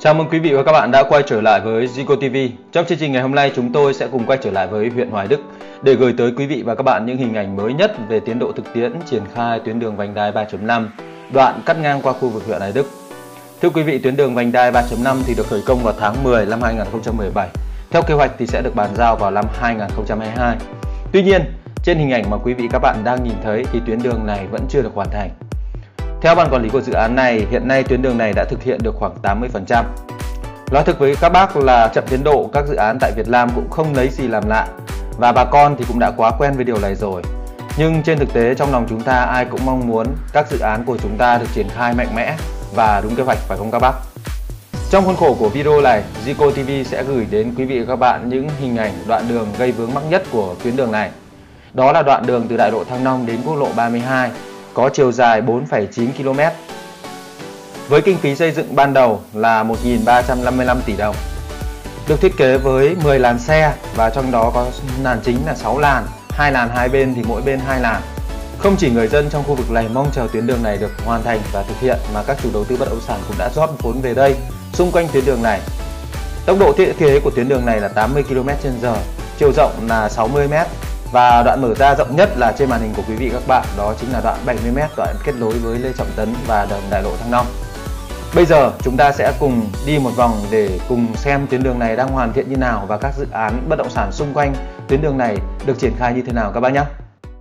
Chào mừng quý vị và các bạn đã quay trở lại với Zico TV. Trong chương trình ngày hôm nay chúng tôi sẽ cùng quay trở lại với huyện Hoài Đức để gửi tới quý vị và các bạn những hình ảnh mới nhất về tiến độ thực tiễn triển khai tuyến đường vành đai 3.5 đoạn cắt ngang qua khu vực huyện Hoài Đức. Thưa quý vị, tuyến đường vành đai 3.5 thì được khởi công vào tháng 10 năm 2017. Theo kế hoạch thì sẽ được bàn giao vào năm 2022. Tuy nhiên, trên hình ảnh mà quý vị và các bạn đang nhìn thấy thì tuyến đường này vẫn chưa được hoàn thành. Theo ban quản lý của dự án này, hiện nay tuyến đường này đã thực hiện được khoảng 80%. Nói thực với các bác là chậm tiến độ các dự án tại Việt Nam cũng không lấy gì làm lạ, và bà con thì cũng đã quá quen với điều này rồi. Nhưng trên thực tế trong lòng chúng ta ai cũng mong muốn các dự án của chúng ta được triển khai mạnh mẽ và đúng kế hoạch, phải không các bác? Trong khuôn khổ của video này, Zico TV sẽ gửi đến quý vị và các bạn những hình ảnh đoạn đường gây vướng mắc nhất của tuyến đường này. Đó là đoạn đường từ đại lộ Thăng Long đến quốc lộ 32, có chiều dài 4,9 km. Với kinh phí xây dựng ban đầu là 1.355 tỷ đồng. Được thiết kế với 10 làn xe và trong đó có làn chính là 6 làn, 2 làn hai bên thì mỗi bên 2 làn. Không chỉ người dân trong khu vực này mong chờ tuyến đường này được hoàn thành và thực hiện mà các chủ đầu tư bất động sản cũng đã rót vốn về đây xung quanh tuyến đường này. Tốc độ thiết kế của tuyến đường này là 80 km/h, chiều rộng là 60 m và đoạn mở ra rộng nhất là trên màn hình của quý vị các bạn, đó chính là đoạn 70 m, đoạn kết nối với Lê Trọng Tấn và đường đại lộ Thăng Long. Bây giờ chúng ta sẽ cùng đi một vòng để cùng xem tuyến đường này đang hoàn thiện như nào và các dự án bất động sản xung quanh tuyến đường này được triển khai như thế nào các bác nhé.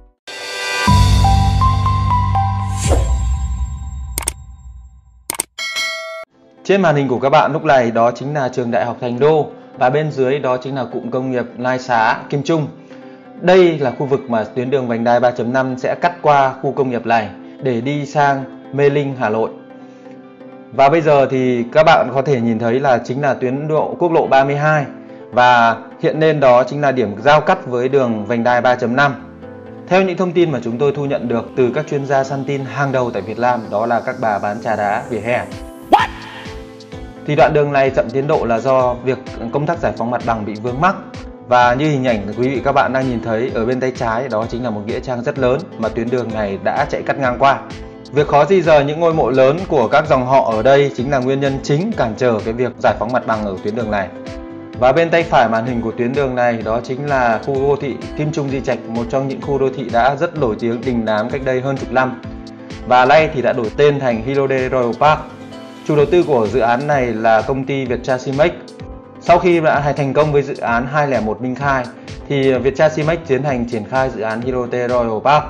Trên màn hình của các bạn lúc này đó chính là trường Đại học Thành Đô và bên dưới đó chính là cụm công nghiệp Lai Xá, Kim Trung. Đây là khu vực mà tuyến đường vành đai 3.5 sẽ cắt qua khu công nghiệp này để đi sang Mê Linh, Hà Nội. Và bây giờ thì các bạn có thể nhìn thấy là chính là tuyến độ quốc lộ 32 và hiện lên đó chính là điểm giao cắt với đường vành đai 3.5. Theo những thông tin mà chúng tôi thu nhận được từ các chuyên gia săn tin hàng đầu tại Việt Nam, đó là các bà bán trà đá vỉa hè. Thì đoạn đường này chậm tiến độ là do việc công tác giải phóng mặt bằng bị vướng mắc. Và như hình ảnh quý vị các bạn đang nhìn thấy ở bên tay trái, đó chính là một nghĩa trang rất lớn mà tuyến đường này đã chạy cắt ngang qua. Việc khó di rời những ngôi mộ lớn của các dòng họ ở đây chính là nguyên nhân chính cản trở cái việc giải phóng mặt bằng ở tuyến đường này. Và bên tay phải màn hình của tuyến đường này đó chính là khu đô thị Kim Trung Di Trạch, một trong những khu đô thị đã rất nổi tiếng đình đám cách đây hơn chục năm. Và nay thì đã đổi tên thành Hyundai Royal Park. Chủ đầu tư của dự án này là công ty Viettrasimex. Sau khi đã thành công với dự án 201 Minh Khai thì Viettrasimex tiến hành triển khai dự án Hyundai Royal Park.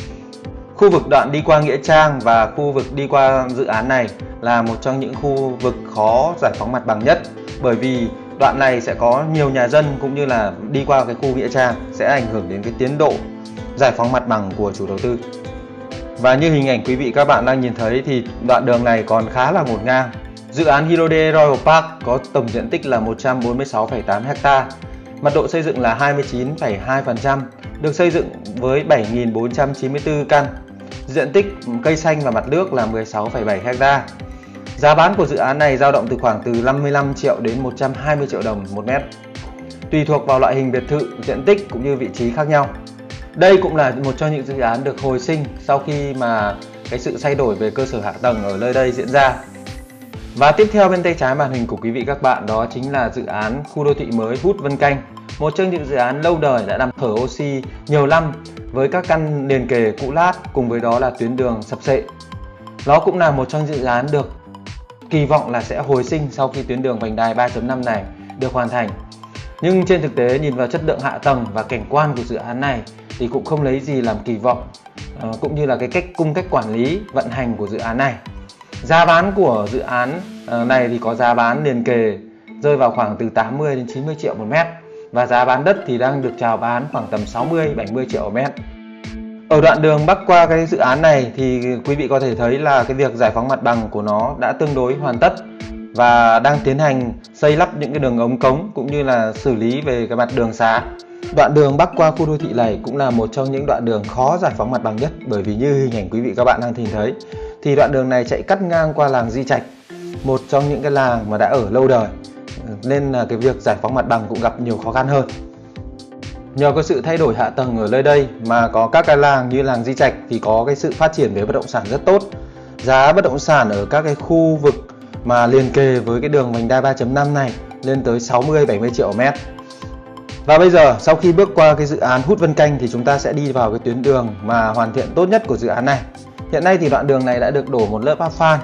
Khu vực đoạn đi qua nghĩa trang và khu vực đi qua dự án này là một trong những khu vực khó giải phóng mặt bằng nhất, bởi vì đoạn này sẽ có nhiều nhà dân cũng như là đi qua cái khu nghĩa trang sẽ ảnh hưởng đến cái tiến độ giải phóng mặt bằng của chủ đầu tư. Và như hình ảnh quý vị các bạn đang nhìn thấy thì đoạn đường này còn khá là ngổn ngang. Dự án Hyundai Royal Park có tổng diện tích là 146,8 ha, mật độ xây dựng là 29,2%, được xây dựng với 7.494 căn. Diện tích cây xanh và mặt nước là 16,7 ha. Giá bán của dự án này dao động từ khoảng từ 55 triệu đến 120 triệu đồng một mét, tùy thuộc vào loại hình biệt thự, diện tích cũng như vị trí khác nhau. Đây cũng là một trong những dự án được hồi sinh sau khi mà cái sự thay đổi về cơ sở hạ tầng ở nơi đây diễn ra. Và tiếp theo bên tay trái màn hình của quý vị các bạn đó chính là dự án khu đô thị mới Hút Vân Canh, một trong những dự án lâu đời đã nằm thở oxy nhiều năm với các căn liền kề cũ lát cùng với đó là tuyến đường sập xệ. Nó cũng là một trong những dự án được kỳ vọng là sẽ hồi sinh sau khi tuyến đường vành đai 3.5 này được hoàn thành. Nhưng trên thực tế nhìn vào chất lượng hạ tầng và cảnh quan của dự án này thì cũng không lấy gì làm kỳ vọng, cũng như là cái cách quản lý vận hành của dự án này. Giá bán của dự án này thì có giá bán liền kề rơi vào khoảng từ 80 đến 90 triệu một mét và giá bán đất thì đang được chào bán khoảng tầm 60-70 triệu một mét. Ở đoạn đường bắc qua cái dự án này thì quý vị có thể thấy là cái việc giải phóng mặt bằng của nó đã tương đối hoàn tất và đang tiến hành xây lắp những cái đường ống cống cũng như là xử lý về cái mặt đường xá. Đoạn đường bắc qua khu đô thị này cũng là một trong những đoạn đường khó giải phóng mặt bằng nhất, bởi vì như hình ảnh quý vị các bạn đang nhìn thấy thì đoạn đường này chạy cắt ngang qua làng Di Trạch, một trong những cái làng mà đã ở lâu đời, nên là cái việc giải phóng mặt bằng cũng gặp nhiều khó khăn hơn. Nhờ có sự thay đổi hạ tầng ở nơi đây mà có các cái làng như làng Di Trạch thì có cái sự phát triển về bất động sản rất tốt. Giá bất động sản ở các cái khu vực mà liền kề với cái đường vành đai 3.5 này lên tới 60-70 triệu mét. Và bây giờ sau khi bước qua cái dự án Hút Vân Canh thì chúng ta sẽ đi vào cái tuyến đường mà hoàn thiện tốt nhất của dự án này. Hiện nay thì đoạn đường này đã được đổ một lớp áp phan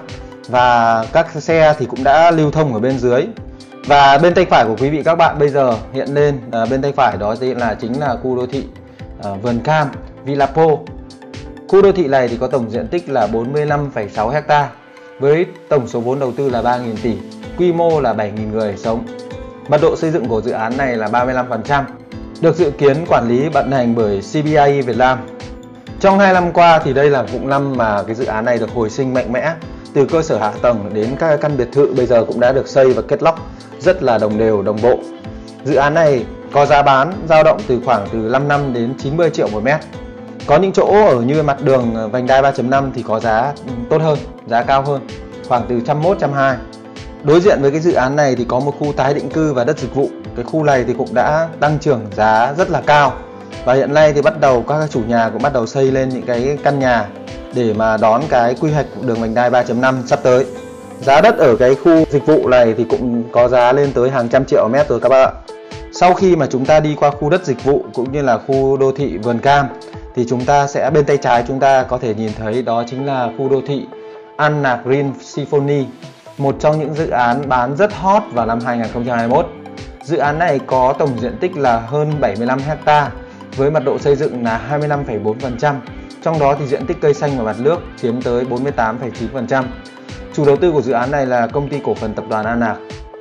và các xe thì cũng đã lưu thông ở bên dưới. Và bên tay phải của quý vị các bạn bây giờ hiện lên bên tay phải đó chính là khu đô thị Vườn Cam Villapo. Khu đô thị này thì có tổng diện tích là 45,6 ha với tổng số vốn đầu tư là 3.000 tỷ, quy mô là 7.000 người sống. Mật độ xây dựng của dự án này là 35%, được dự kiến quản lý vận hành bởi CBRE Việt Nam. Trong 2 năm qua thì đây là cũng năm mà cái dự án này được hồi sinh mạnh mẽ. Từ cơ sở hạ tầng đến các căn biệt thự bây giờ cũng đã được xây và kết lóc rất là đồng đều, đồng bộ. Dự án này có giá bán dao động từ khoảng từ 55 đến 90 triệu một mét. Có những chỗ ở như mặt đường vành đai 3.5 thì có giá tốt hơn, giá cao hơn, khoảng từ 101-120. Đối diện với cái dự án này thì có một khu tái định cư và đất dịch vụ. Cái khu này thì cũng đã tăng trưởng giá rất là cao. Và hiện nay thì bắt đầu các chủ nhà cũng bắt đầu xây lên những cái căn nhà để mà đón cái quy hoạch đường vành đai 3.5 sắp tới. Giá đất ở cái khu dịch vụ này thì cũng có giá lên tới hàng trăm triệu mét rồi các bạn ạ. Sau khi mà chúng ta đi qua khu đất dịch vụ cũng như là khu đô thị Vườn Cam thì chúng ta sẽ bên tay trái chúng ta có thể nhìn thấy đó chính là khu đô thị Anna Green Symphony, một trong những dự án bán rất hot vào năm 2021. Dự án này có tổng diện tích là hơn 75 ha với mật độ xây dựng là 25,4%, trong đó thì diện tích cây xanh và mặt nước chiếm tới 48,9%. Chủ đầu tư của dự án này là công ty cổ phần tập đoàn Anac.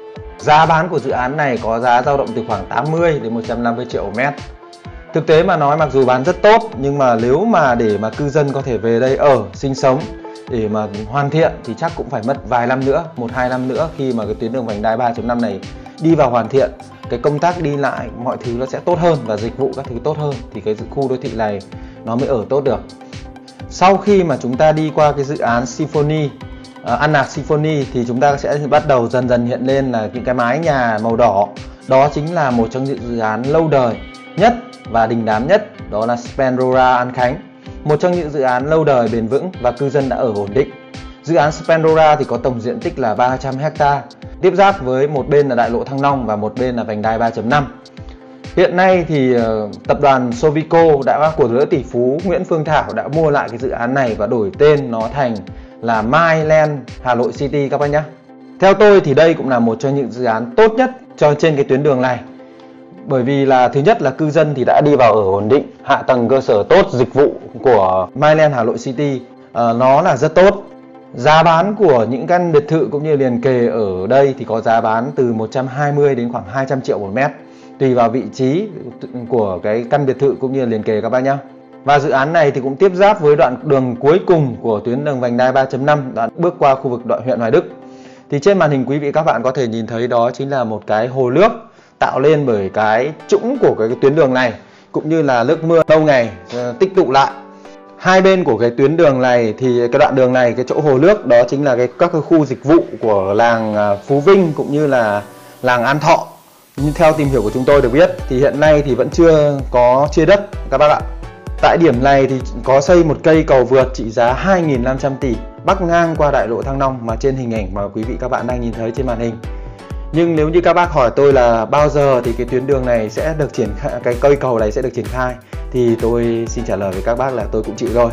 Giá bán của dự án này có giá dao động từ khoảng 80 đến 150 triệu một mét. Thực tế mà nói, mặc dù bán rất tốt nhưng mà nếu mà để mà cư dân có thể về đây ở sinh sống để mà hoàn thiện thì chắc cũng phải mất vài năm nữa, 1-2 năm nữa khi mà cái tuyến đường vành đai 3.5 này đi vào hoàn thiện, cái công tác đi lại mọi thứ nó sẽ tốt hơn và dịch vụ các thứ tốt hơn thì cái khu đô thị này nó mới ở tốt được. Sau khi mà chúng ta đi qua cái dự án Symphony, Anac Symphony thì chúng ta sẽ bắt đầu dần dần hiện lên là những cái mái nhà màu đỏ. Đó chính là một trong những dự án lâu đời nhất và đình đám nhất, đó là Splendora An Khánh. Một trong những dự án lâu đời bền vững và cư dân đã ở ổn định. Dự án Splendora thì có tổng diện tích là 300 ha, tiếp giáp với một bên là đại lộ Thăng Long và một bên là vành đai 3.5. Hiện nay thì tập đoàn Sovico của nữ tỷ phú Nguyễn Phương Thảo đã mua lại cái dự án này và đổi tên nó thành là Myland Hà Nội City các bác nhé. Theo tôi thì đây cũng là một trong những dự án tốt nhất trên cái tuyến đường này. Bởi vì là thứ nhất là cư dân thì đã đi vào ở ổn định, hạ tầng cơ sở tốt, dịch vụ của Myland Hà Nội City nó là rất tốt. Giá bán của những căn biệt thự cũng như liền kề ở đây thì có giá bán từ 120 đến khoảng 200 triệu một mét, tùy vào vị trí của cái căn biệt thự cũng như liền kề các bác nhé. Và dự án này thì cũng tiếp giáp với đoạn đường cuối cùng của tuyến đường vành đai 3.5, đoạn bước qua khu vực huyện Hoài Đức. Thì trên màn hình quý vị các bạn có thể nhìn thấy đó chính là một cái hồ nước tạo lên bởi cái trũng của cái tuyến đường này, cũng như là nước mưa lâu ngày tích tụ lại. Hai bên của cái tuyến đường này thì cái đoạn đường này, cái chỗ hồ nước đó chính là các cái khu dịch vụ của làng Phú Vinh cũng như là làng An Thọ. Nhưng theo tìm hiểu của chúng tôi được biết thì hiện nay thì vẫn chưa có chia đất các bác ạ. Tại điểm này thì có xây một cây cầu vượt trị giá 2.500 tỷ bắc ngang qua đại lộ Thăng Long mà trên hình ảnh mà quý vị các bạn đang nhìn thấy trên màn hình. Nhưng nếu như các bác hỏi tôi là bao giờ thì cái tuyến đường này sẽ được triển khai, cái cây cầu này sẽ được triển khai, thì tôi xin trả lời với các bác là tôi cũng chịu rồi.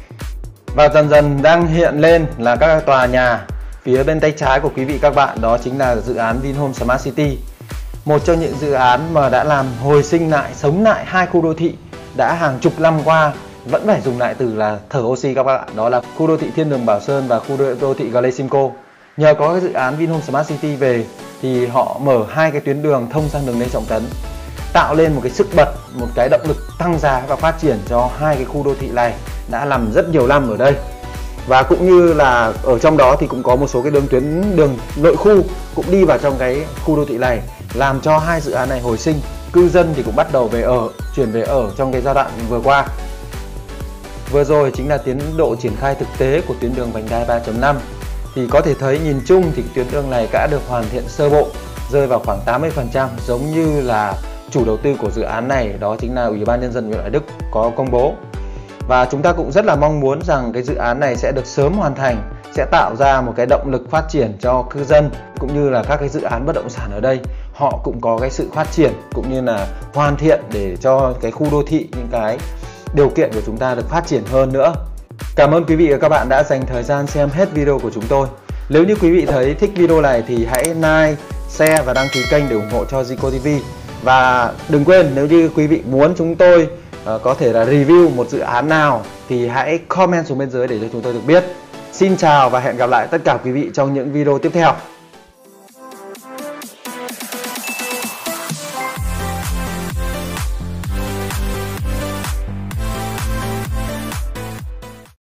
Và dần dần đang hiện lên là các tòa nhà phía bên tay trái của quý vị các bạn, đó chính là dự án Vinhome Smart City. Một trong những dự án mà đã làm hồi sinh lại, sống lại hai khu đô thị đã hàng chục năm qua vẫn phải dùng lại từ là thở oxy các bạn. Đó là khu đô thị Thiên Đường Bảo Sơn và khu đô thị Glesimco. Nhờ có cái dự án Vinhome Smart City về thì họ mở hai cái tuyến đường thông sang đường Lê Trọng Tấn, tạo lên một cái sức bật, một cái động lực tăng giá và phát triển cho hai cái khu đô thị này đã làm rất nhiều năm ở đây. Và cũng như là ở trong đó thì cũng có một số cái đường nội khu cũng đi vào trong cái khu đô thị này, làm cho hai dự án này hồi sinh. Cư dân thì cũng bắt đầu về ở, chuyển về ở trong cái giai đoạn vừa qua. Vừa rồi chính là tiến độ triển khai thực tế của tuyến đường vành đai 3.5. Thì có thể thấy nhìn chung thì tuyến đường này đã được hoàn thiện sơ bộ, rơi vào khoảng 80%, giống như là chủ đầu tư của dự án này đó chính là Ủy ban Nhân dân huyện Hoài Đức có công bố. Và chúng ta cũng rất là mong muốn rằng cái dự án này sẽ được sớm hoàn thành sẽ tạo ra một cái động lực phát triển cho cư dân, cũng như là các cái dự án bất động sản ở đây họ cũng có cái sự phát triển cũng như là hoàn thiện để cho cái khu đô thị, những cái điều kiện của chúng ta được phát triển hơn nữa. Cảm ơn quý vị và các bạn đã dành thời gian xem hết video của chúng tôi. Nếu như quý vị thấy thích video này thì hãy like, share và đăng ký kênh để ủng hộ cho Zico TV. Và đừng quên, nếu như quý vị muốn chúng tôi có thể là review một dự án nào thì hãy comment xuống bên dưới để cho chúng tôi được biết. Xin chào và hẹn gặp lại tất cả quý vị trong những video tiếp theo.